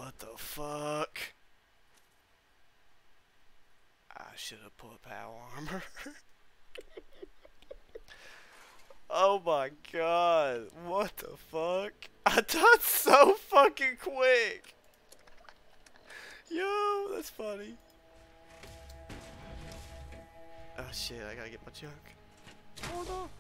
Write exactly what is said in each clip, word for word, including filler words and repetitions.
What the fuck? I should have put power armor. Oh my god. What the fuck? I died so fucking quick. Yo, that's funny. Oh shit, I gotta get my junk. Hold on.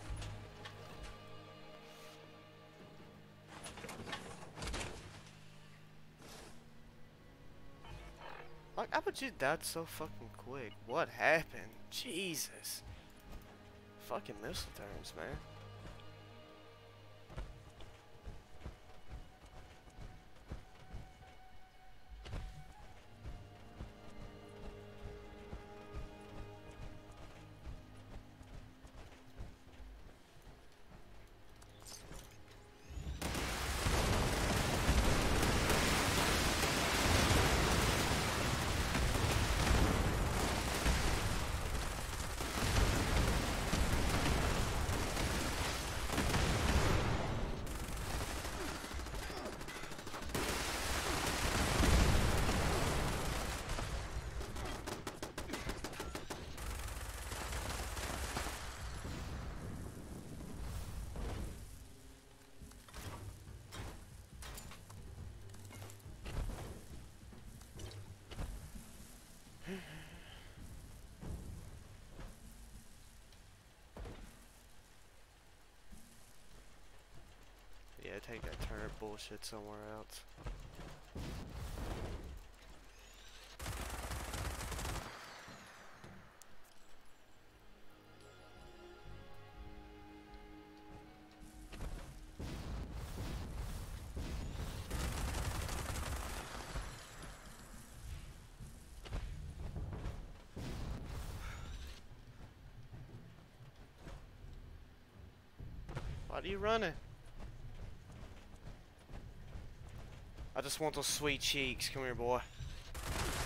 Like, how about you died so fucking quick? What happened? Jesus. Fucking missile turns, man. Yeah, take that turret bullshit somewhere else. Why are you running? I just want those sweet cheeks. Come here, boy.